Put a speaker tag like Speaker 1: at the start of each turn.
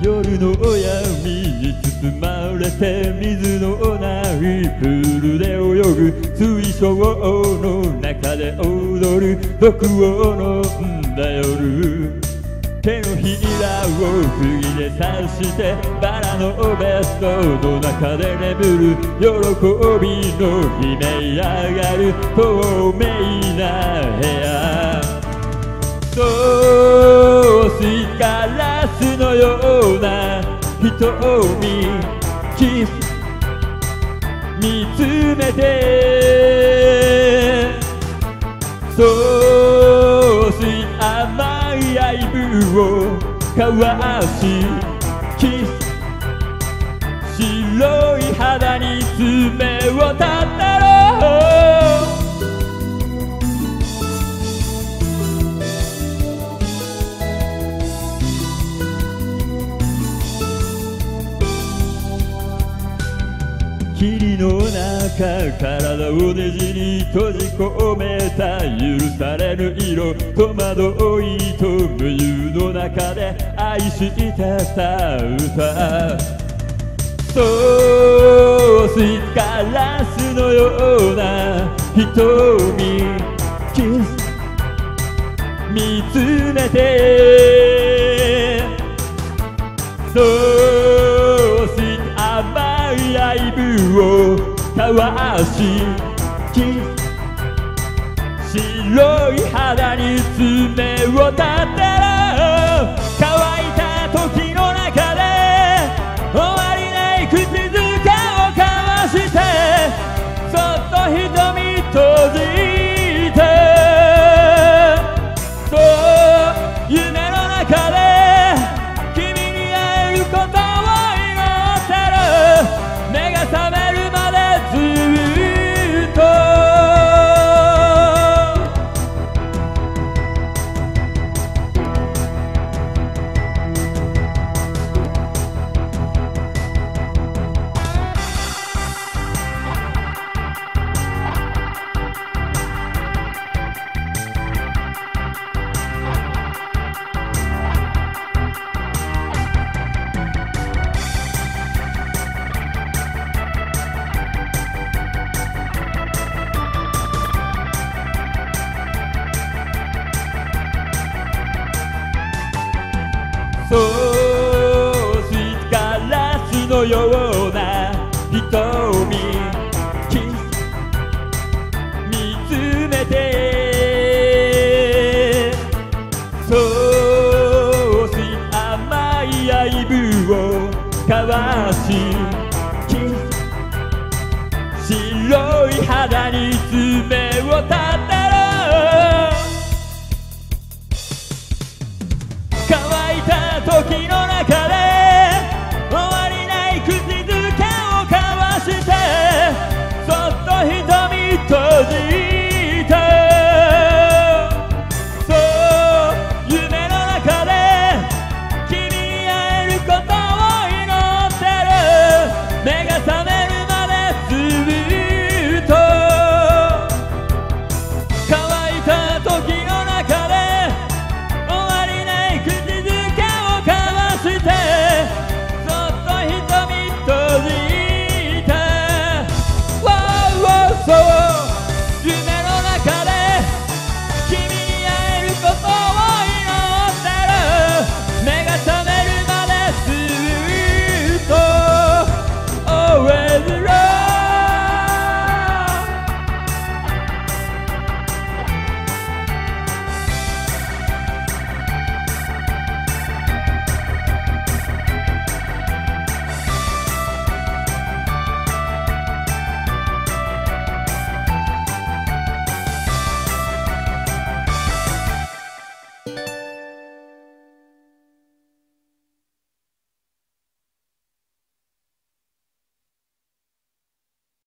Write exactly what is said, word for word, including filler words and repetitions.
Speaker 1: 夜の闇に包まれて水のないプールで泳ぐ水晶の中で踊る毒を飲んだ夜、手のひらを釘で刺してバラのベストの中で眠る喜びの悲鳴上がる透明な部屋、透しガラスのような瞳キス見つめて、そうし甘い愛撫を交わしキス、白い肌に爪を立てろ。霧の中体をねじり閉じ込めた許されぬ色、戸惑いと無遊の中で愛してた歌、そうしガラスのような瞳キス見つめて、そうし甘い愛撫を交わしキス、白い肌に爪を立てろ。乾いた時の中で終わりない口づけを交わして、そっと瞳閉じて、そう夢の中で君に会えることを祈ってる、目が覚めるまでずっと。そうしガラスのような瞳キス見つめて、そうし甘い愛撫を交わしキス、白い肌に爪を立て